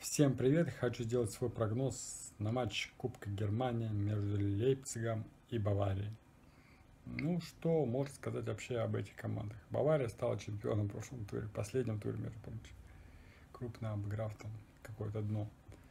Всем привет! Хочу сделать свой прогноз на матч Кубка Германии между Лейпцигом и Баварией. Ну, что можно сказать вообще об этих командах? Бавария стала чемпионом в прошлом туре, последнем туре, между прочим, крупно обыграв там какое-то дно.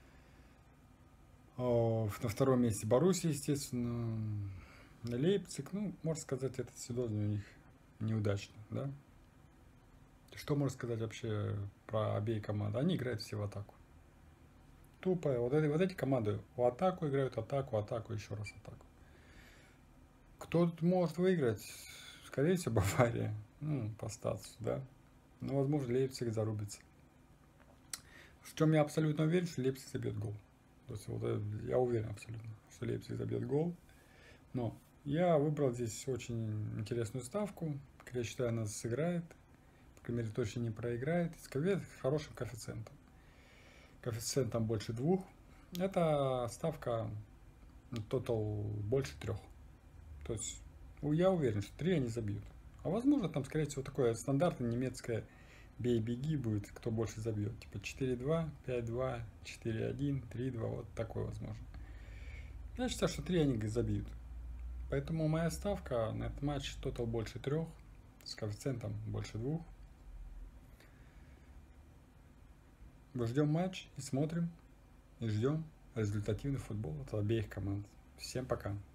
На втором месте Боруссия, естественно. Лейпциг, ну, можно сказать, этот сезон у них неудачно, да? Что можно сказать вообще про обеи команды? Они играют все в атаку. Тупо. Вот эти команды в атаку играют, атаку, еще раз атаку. Кто тут может выиграть? Скорее всего, Бавария. Ну, по статусу, да. Но, возможно, Лейпциг зарубится. В чем я абсолютно уверен, что Лейпциг забьет гол. То есть, вот я уверен абсолютно, что Лейпциг забьет гол. Но я выбрал здесь очень интересную ставку. Как я считаю, она сыграет. По крайней мере, точно не проиграет. С хорошим коэффициентом. Коэффициент там больше 2. Это ставка тотал больше 3. То есть я уверен, что 3 они забьют. А возможно, там, скорее всего, такое стандартное немецкое бей-беги будет, кто больше забьет. Типа 4-2, 5-2, 4-1, 3-2, вот такое возможно. Я считаю, что 3 они забьют. Поэтому моя ставка на этот матч тотал больше 3, с коэффициентом больше 2. Мы ждем матч и смотрим, и ждем результативный футбол от обеих команд. Всем пока!